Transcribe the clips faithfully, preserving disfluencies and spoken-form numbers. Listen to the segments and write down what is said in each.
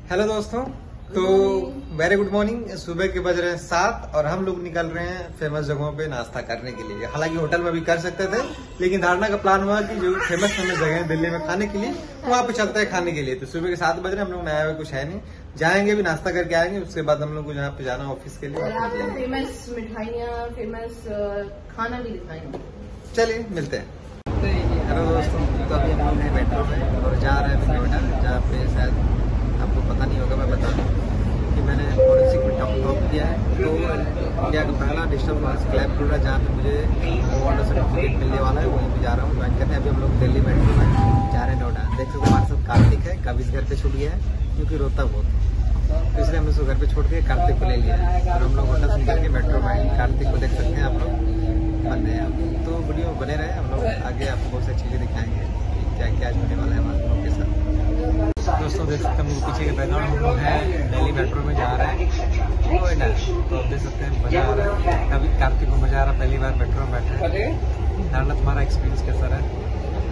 Hello दोस्तों, तो very good morning. सुबह के बज रहे हैं सात और हम लोग निकल रहे हैं फेमस जगहों पे नाश्ता करने के लिए। हालांकि होटल में भी कर सकते थे, लेकिन धारणा का प्लान हुआ कि जो फेमस फेमस जगह है दिल्ली में खाने के लिए, वहाँ पे चलते हैं खाने के लिए। तो सुबह के सात बज रहे हैं, हम लोग नया हुआ कुछ है नहीं, जाएंगे भी नाश्ता करके आएंगे। उसके बाद हम लोग को जहाँ पे जाना ऑफिस के लिए, फेमस मिठाइयाँ, फेमस खाना भी दिखाएंगे। चलिए मिलते हैं। हेलो दोस्तों, तो अभी हम लोग हैं मेट्रो में और जा रहे हैं अभी नोएडा, जहाँ पे शायद आपको पता नहीं होगा, मैं बता दूँ कि मैंने पॉलिसी को टॉप टॉप किया है। तो इंडिया का पहला डिजिटल मास क्लैब खुल रहा है, जहाँ पे मुझे अवार्ड सर्टिफिकेट मिलने वाला है। वहीं पे जा रहा हूँ ज्वाइन करने। अभी हम लोग दिल्ली मेट्रो में जा रहे हैं नोएडा। देख सकते हमारे साथ कार्तिक है, कभी इस घर पे छूट गया है क्योंकि रोता बहुत है, तो इसलिए हमने उसको घर पे छोड़ के कार्तिक को ले लिया और हम लोग होटल सुन करके मेट्रो में कार्तिक को देख सकते हैं आप लोग बंदे हैं। तो वीडियो बने रहे, हम लोग आगे आपको बहुत सारी चीज़ें दिखाएंगे कि क्या क्या होने वाला है हमारे लोग के साथ। दोस्तों देख सकते हैं हम लोग पीछे के बैकग्राउंड हम लोग हैं दिल्ली मेट्रो में जा रहे हैं नोएडा। तो आप देख सकते हैं मजा आ रहा है, अभी कार्तिक को मजा आ रहा है, पहली बार मेट्रो में बैठे हैं। धारणा तुम्हारा एक्सपीरियंस कैसा रहा?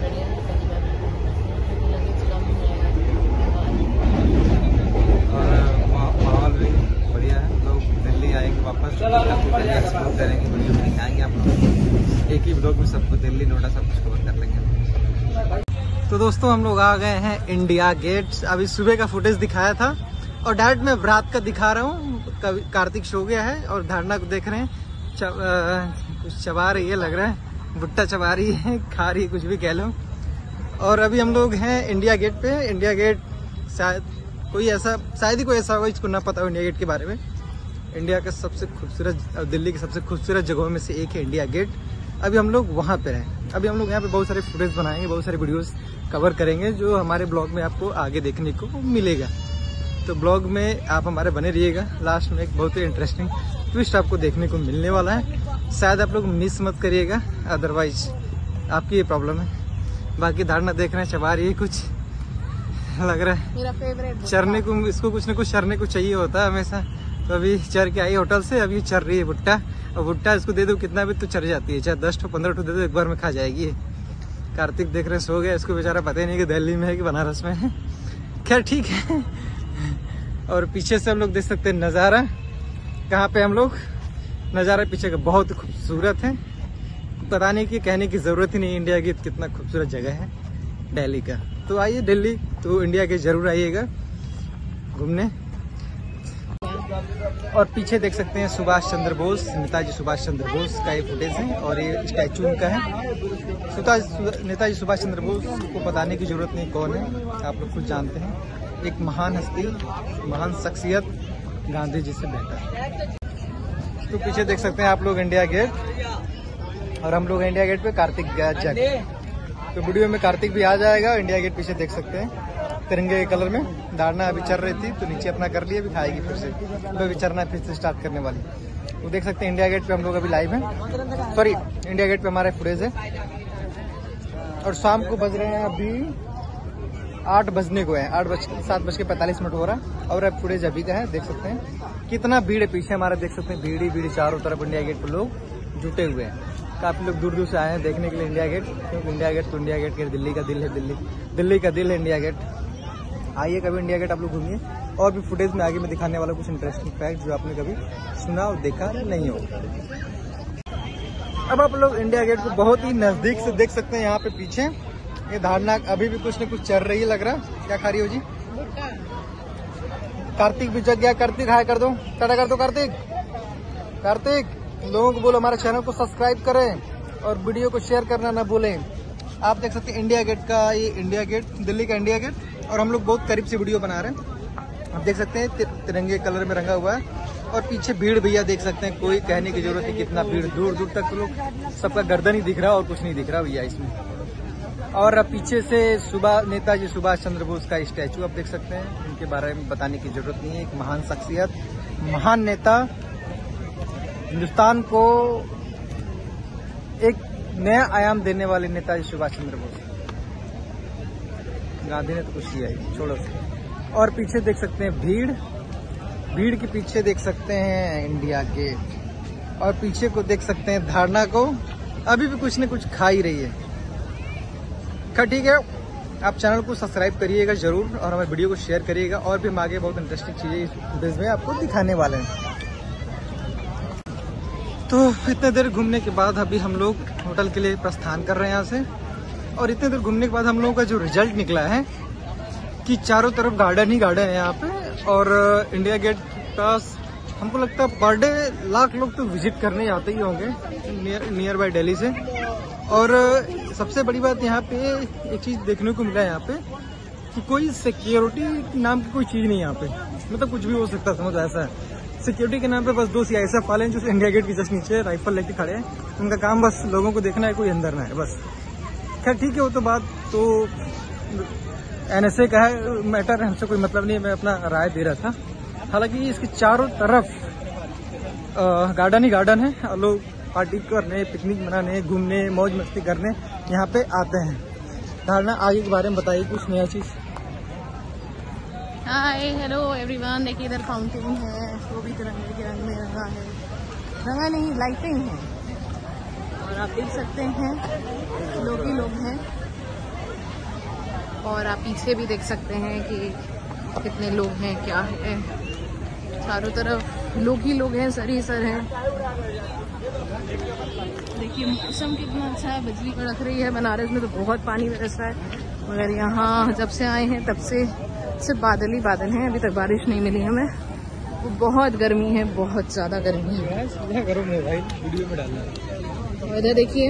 और माहौल भी बढ़िया है। लोग दिल्ली आएंगे वापस एक्सप्लोर करेंगे, वीडियो में दिखाएंगे आप लोग। एक ही ब्लॉग में सबको दिल्ली नोएडा सब कुछ कवर कर लेंगे। तो दोस्तों हम लोग आ गए हैं इंडिया गेट। अभी सुबह का फुटेज दिखाया था और डायरेक्ट मैं रात का दिखा रहा हूँ। कार्तिक सो गया है और धारणा को देख रहे हैं, चब, आ, कुछ चबा रही है, लग रहा है भुट्टा चबा रही है, खा रही है, कुछ भी कह लो। और अभी हम लोग हैं इंडिया गेट पे। इंडिया गेट शायद कोई ऐसा शायद ही कोई ऐसा होगा जिसको ना पता हो इंडिया गेट के बारे में। इंडिया का सबसे खूबसूरत, दिल्ली की सबसे खूबसूरत जगहों में से एक है इंडिया गेट। अभी हम लोग वहाँ पे हैं। अभी हम लोग यहाँ पे बहुत सारे फुटेज बनाएंगे, बहुत सारे वीडियोस कवर करेंगे जो हमारे ब्लॉग में आपको आगे देखने को मिलेगा। तो ब्लॉग में आप हमारे बने रहिएगा। लास्ट में एक बहुत ही इंटरेस्टिंग ट्विस्ट आपको देखने को मिलने वाला है, शायद आप लोग मिस मत करिएगा, अदरवाइज आपकी ये प्रॉब्लम है। बाकी धारणा देख रहे हैं चबा रही है, कुछ लग रहा है मेरा फेवरेट चरने को, इसको कुछ न कुछ चरने को चाहिए होता है हमेशा। तो अभी चर के आई होटल से, अभी चर रही है भुट्टा। और भुट्टा इसको दे दो कितना भी तो चर जाती है, चाहे दस ठो पंद्रह ठो दे दो एक बार में खा जाएगी। कार्तिक देख रहे सो गया, इसको बेचारा पता ही नहीं कि दिल्ली में है कि बनारस में है। खैर ठीक है। और पीछे से हम लोग देख सकते हैं नज़ारा, कहाँ पे हम लोग नज़ारा पीछे का बहुत खूबसूरत है, बताने की कहने की ज़रूरत ही नहीं। इंडिया गेट कितना खूबसूरत जगह है दिल्ली का। तो आइए दिल्ली, तो इंडिया गेट जरूर आइएगा घूमने। और पीछे देख सकते हैं सुभाष चंद्र बोस, नेताजी सुभाष चंद्र बोस का ये फुटेज है और ये स्टैचू उनका है। नेताजी सुभाष चंद्र बोस को बताने की जरूरत नहीं कौन है, आप लोग खुद जानते हैं। एक महान हस्ती, महान शख्सियत, गांधी जी से बेहतर। तो पीछे देख सकते हैं आप लोग इंडिया गेट और हम लोग इंडिया गेट पे कार्तिक गया जाके। तो वीडियो में कार्तिक भी आ जाएगा। इंडिया गेट पीछे देख सकते हैं तिरंगे कलर में। धारणा अभी चल रही थी तो नीचे अपना कर लिया, अभी खाएगी फिर से, तो अभी चरना फिर से स्टार्ट करने वाली। तो देख सकते हैं इंडिया गेट पे हम लोग अभी लाइव हैं, सॉरी इंडिया गेट पे हमारा फुटेज है। और शाम को बज रहे हैं अभी आठ बजने को है, आठ बज सात बज के पैंतालीस मिनट हो रहा है और अब फुटेज अभी का है। देख सकते हैं कितना भीड़ है पीछे हमारा, देख सकते हैं भीड़ ही भीड़ चारों तरफ इंडिया गेट पर लोग जुटे हुए हैं। काफी लोग दूर दूर से आए हैं देखने के लिए इंडिया गेट, क्योंकि इंडिया गेट तो इंडिया गेट के दिल्ली का दिल है, दिल्ली दिल्ली का दिल है इंडिया गेट। आइए कभी इंडिया गेट आप लोग घूमिए। और भी फुटेज में आगे में दिखाने वाला कुछ इंटरेस्टिंग फैक्ट जो आपने कभी सुना और देखा नहीं हो। अब आप लोग इंडिया गेट को बहुत ही नजदीक से देख सकते हैं। यहाँ पे पीछे ये धारणा अभी भी कुछ न कुछ चल रही है, लग रहा। क्या खा रही हो जी? कार्तिक भी जग गया। कार्तिक हाय कर दो, टाटा कर दो। कार्तिक कार्तिक लोगों को बोलो हमारे चैनल को सब्सक्राइब करें और वीडियो को शेयर करना ना भूलें। आप देख सकते हैं इंडिया गेट का, ये इंडिया गेट दिल्ली का इंडिया गेट, और हम लोग बहुत करीब से वीडियो बना रहे हैं। आप देख सकते हैं तिरंगे कलर में रंगा हुआ है और पीछे भीड़ भैया देख सकते हैं, कोई कहने की जरूरत नहीं कितना भीड़, दूर दूर तक लोग, सबका गर्दन ही दिख रहा और कुछ नहीं दिख रहा भैया इसमें। और अब पीछे से सुभाष नेताजी सुभाष चंद्र बोस का स्टैचू आप देख सकते हैं, इनके बारे में बताने की जरूरत नहीं है। एक महान शख्सियत, महान नेता, हिंदुस्तान को एक नया आयाम देने वाले नेताजी सुभाष चंद्र बोस। गांधी ने तो कुछ किया ही, छोड़ो। और पीछे देख सकते हैं भीड़, भीड़ के पीछे देख सकते हैं इंडिया गेट और पीछे को देख सकते हैं धारणा को, अभी भी कुछ न कुछ खा ही रही है। ठीक है, आप चैनल को सब्सक्राइब करिएगा जरूर और हमारे वीडियो को शेयर करिएगा। और भी हम आगे बहुत इंटरेस्टिंग चीज़ें इस फुटेज में आपको दिखाने वाले हैं। तो इतने देर घूमने के बाद अभी हम लोग होटल के लिए प्रस्थान कर रहे हैं यहाँ से। और इतने देर घूमने के बाद हम लोगों का जो रिजल्ट निकला है कि चारों तरफ गार्डन ही गार्डन है यहाँ पे। और इंडिया गेट का हमको लगता है पर डे लाख लोग तो विजिट करने आते ही होंगे नियर नियर बाय दिल्ली से। और सबसे बड़ी बात यहाँ पे एक चीज़ देखने को मिला है यहाँ पे कि कोई सिक्योरिटी नाम की कोई चीज़ नहीं यहाँ पे, मतलब कुछ भी हो सकता है, समझ ऐसा है। सिक्योरिटी के नाम पे बस दो सीआईएसएफ वाले हैं जो इंडिया गेट के जस्ट नीचे राइफल लेके खड़े हैं। उनका काम बस लोगों को देखना है, कोई अंदर ना है बस। खैर ठीक है, वो तो बात तो एनएसए का है, मैटर हमसे कोई मतलब नहीं है, मैं अपना राय दे रहा था। हालांकि इसके चारों तरफ गार्डन ही गार्डन है और लोग पार्टी करने, पिकनिक मनाने, घूमने, मौज मस्ती करने यहाँ पे आते हैं। धारणा आगे के बारे में बताइए कुछ नया चीज़। हाय हेलो एवरीवन, देखिए इधर फाउंटेन है, वो भी तिरंगे के रंग में रंगा है, रंगा नहीं लाइटिंग है। और आप देख सकते हैं लोग ही लोग हैं। और आप पीछे भी देख सकते हैं कि कितने लोग हैं, क्या है। चारों तरफ लोग ही लोग हैं, सर ही सर हैं। देखिए मौसम कितना अच्छा है, बिजली कड़क रही है। बनारस में तो बहुत पानी बरस रहा है, मगर यहाँ जब से आए हैं तब से सिर्फ बादल ही बादल हैं। अभी तक बारिश नहीं मिली हमें। वो बहुत गर्मी है, बहुत ज्यादा गर्मी है। गर्म है भाई, वीडियो में डालना है। और इधर देखिए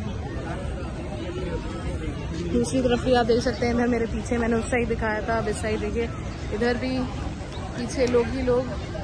दूसरी तरफ भी आप देख सकते हैं। इधर मेरे पीछे मैंने उस साइड दिखाया था, अब इस साइड देखिए, इधर भी पीछे लोग ही लोग।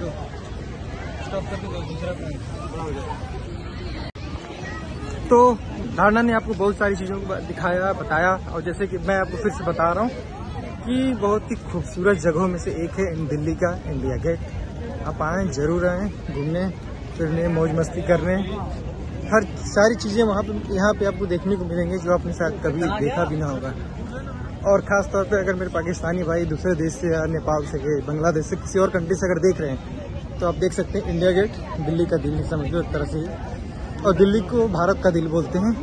तो धारणा ने आपको बहुत सारी चीज़ों को दिखाया, बताया। और जैसे कि मैं आपको फिर से बता रहा हूँ कि बहुत ही खूबसूरत जगहों में से एक है दिल्ली का इंडिया गेट। आप आएँ, जरूर आएँ, घूमने फिरने, मौज मस्ती करने। हर सारी चीज़ें वहाँ पे यहाँ पे आपको देखने को मिलेंगी जो आपने शायद कभी देखा भी ना होगा। और ख़ास तौर पे अगर मेरे पाकिस्तानी भाई दूसरे देश से या नेपाल से, बांग्लादेश से, किसी और कंट्री से अगर देख रहे हैं तो आप देख सकते हैं इंडिया गेट दिल्ली का दिल समझ लो एक तरह से। और दिल्ली को भारत का दिल बोलते हैं।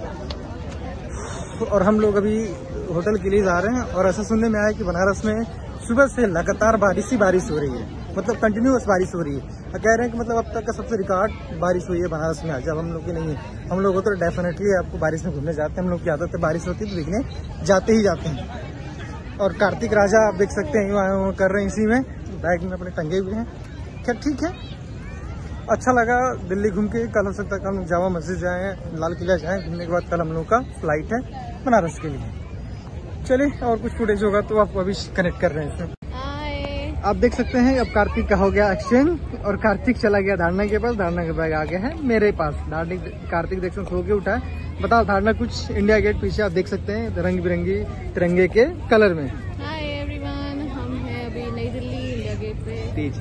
और हम लोग अभी होटल के लिए जा रहे हैं और ऐसा सुनने में आया कि बनारस में सुबह से लगातार बारिश ही बारिश हो रही है, मतलब कंटिन्यूअस बारिश हो रही है। और कह रहे हैं कि मतलब अब तक का सबसे रिकॉर्ड बारिश हुई है बनारस में। आज अब हम लोग की नहीं है, हम लोग तो डेफिनेटली आपको बारिश में घूमने जाते हैं। हम लोग की आदत है, बारिश होती है तो देखने जाते ही जाते हैं। और कार्तिक राजा आप देख सकते हैं वहाँ कर रहे हैं, इसी में बैग में अपने टंगे हुए हैं। खैर ठीक है, अच्छा लगा दिल्ली घूम के। कल हो सकता है कल हम जामा मस्जिद जाएँ, लाल किला जाएँ। घूमने के बाद कल हम लोग का फ्लाइट है बनारस के लिए। चलिए और कुछ फुटेज होगा तो आपको अभी कनेक्ट कर रहे हैं इसमें। आप देख सकते हैं अब कार्तिक का हो गया एक्सचेंज और कार्तिक चला गया धारणा के पास। धारणा का बैग आ गया है मेरे पास। धार्मिक कार्तिक देख सो के उठा है। बताओ धारणा कुछ इंडिया गेट पीछे आप देख सकते हैं रंग बिरंगी तिरंगे के कलर में। हाय एवरीवन, हम हैं अभी नई दिल्ली इंडिया गेट पे तीज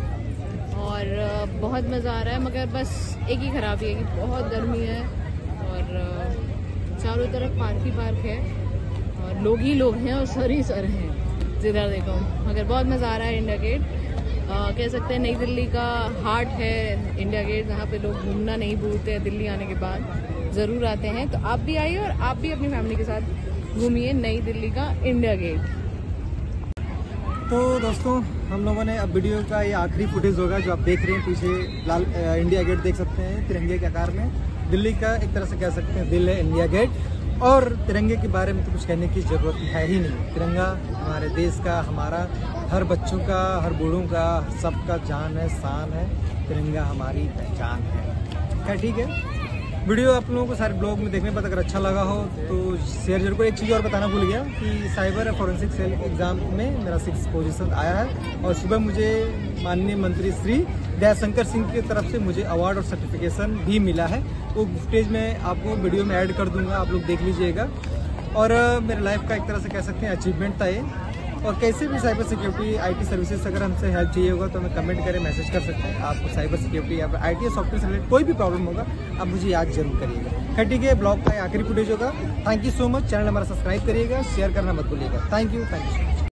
और बहुत मज़ा आ रहा है। मगर बस एक ही खराबी है कि बहुत गर्मी है और चारों तरफ पार्क ही पार्क है और लोग ही लोग हैं और सर ही सर हैं जिधर देखो। मगर बहुत मज़ा आ रहा है। इंडिया गेट आ, कह सकते हैं नई दिल्ली का हार्ट है इंडिया गेट, जहाँ पे लोग घूमना नहीं भूलते हैं। दिल्ली आने के बाद ज़रूर आते हैं, तो आप भी आइए और आप भी अपनी फैमिली के साथ घूमिए नई दिल्ली का इंडिया गेट। तो दोस्तों हम लोगों ने अब वीडियो का ये आखिरी फुटेज होगा जो आप देख रहे हैं पीछे। लाल इंडिया गेट देख सकते हैं तिरंगे के आकार में। दिल्ली का एक तरह से कह सकते हैं दिल है इंडिया गेट। और तिरंगे के बारे में तो कुछ कहने की ज़रूरत है ही नहीं। तिरंगा हमारे देश का, हमारा हर बच्चों का, हर बूढ़ों का, सबका जान है, शान है। तिरंगा हमारी पहचान है। खैर ठीक है, वीडियो आप लोगों को सारे ब्लॉग में देखने पर अगर अच्छा लगा हो तो शेयर जरूर करें। एक चीज़ और बताना भूल गया कि साइबर फॉरेंसिक सेल एग्जाम में मेरा सिक्स पोजीशन आया है और सुबह मुझे माननीय मंत्री श्री दयाशंकर सिंह की तरफ से मुझे अवार्ड और सर्टिफिकेशन भी मिला है। वो फुटेज में आपको वीडियो में ऐड कर दूंगा, आप लोग देख लीजिएगा। और मेरे लाइफ का एक तरह से कह सकते हैं अचीवमेंट था ये। और कैसे भी साइबर सिक्योरिटी आईटी सर्विसेज अगर हमसे हेल्प चाहिए होगा तो हमें कमेंट करें, मैसेज कर सकते हैं। आपको साइबर सिक्योरिटी या आईटी सॉफ्टवेयर से रिलेटेड कोई भी प्रॉब्लम होगा आप मुझे याद जरूर करिएगा। खैर ठीक है, ब्लॉग का आखिरी फुटेज होगा। Thank you so much. Channel हमारा सब्सक्राइब करिएगा, शेयर करना मत भूलिएगा। Thank you thank you.